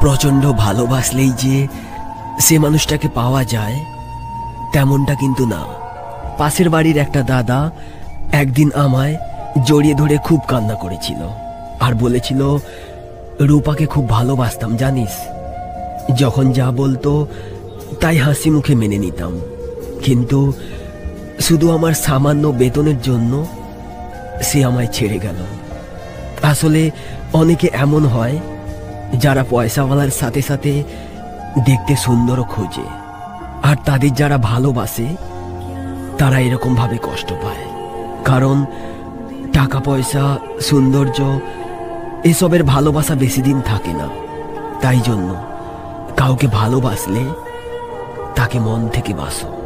প্রচণ্ড ভালোবাসলেই যে সে মানুষটাকে পাওয়া যায় তেমনটা কিন্তু না। পাশের বাড়ির একটা দাদা একদিন আমায় জড়িয়ে ধরে খুব কান্না করেছিল আর বলেছিল, রূপাকে খুব ভালোবাসতাম জানিস, যখন যা বলতো তাই হাসি মুখে মেনে নিতাম, কিন্তু শুধু আমার সামান্য বেতনের জন্য সে আমায় ছেড়ে গেল। আসলে অনেকে এমন হয় যারা পয়সাওয়ালার সাথে সাথে দেখতে সুন্দরও খোঁজে, আর তাদের যারা ভালোবাসে তারা এরকম ভাবে কষ্ট পায়। কারণ টাকা পয়সা সৌন্দর্য এসবের ভালোবাসা বেশি দিন থাকে না। তাই জন্য কাউকে ভালোবাসলে তাকে মন থেকে বাসো।